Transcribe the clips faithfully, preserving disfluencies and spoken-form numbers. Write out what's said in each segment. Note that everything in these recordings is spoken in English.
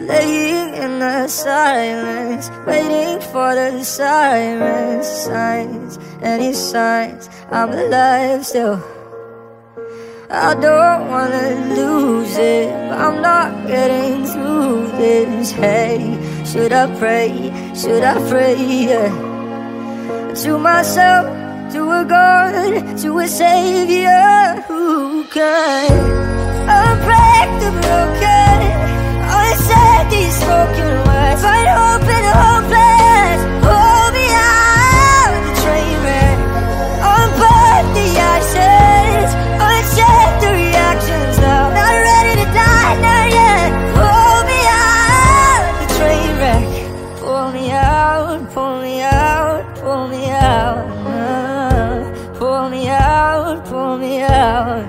laying in the silence, waiting for the sirens, signs, any signs I'm alive still. I don't wanna lose it, but I'm not getting through this. Hey, should I pray, should I pray, yeah. To myself, to a God, to a Savior who can unbreak the broken, unsaid these spoken words, find hope in the hopeless. Hold me out of the train wreck, unburn the ashes, uncheck the reactions now. Not ready to die, not yet. Hold me out of the train wreck. Pull me out, pull me out, pull me out. uh, Pull me out, pull me out.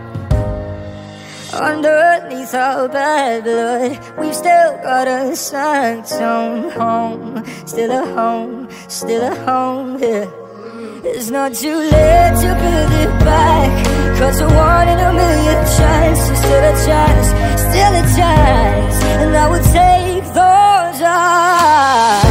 Underneath our bad blood, we've still got a sanctum home. Still a home, still a home, yeah. It's not too late to build it back, 'cause a one in a million chance is still a chance, still a chance. And I would take those odds.